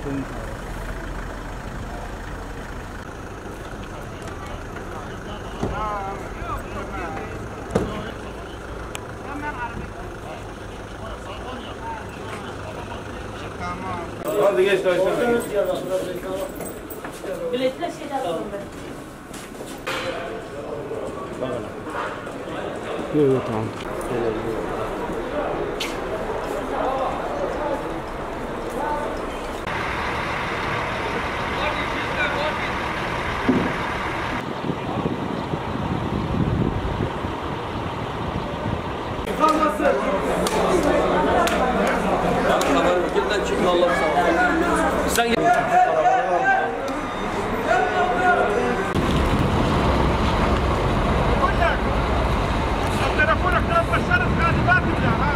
Hadi geç dayı. Biletler şeyler alalım ben. Yok tamam. Sen git. تليفونك لا تبشرت هذه ما تبدا